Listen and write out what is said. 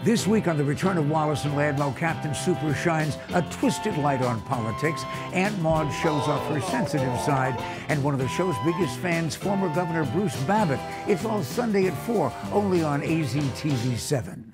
This week on The Return of Wallace and Ladmo, Captain Super shines a twisted light on politics. Aunt Maud shows off her sensitive side. And one of the show's biggest fans, former Governor Bruce Babbitt. It's all Sunday at 4, only on AZTV 7.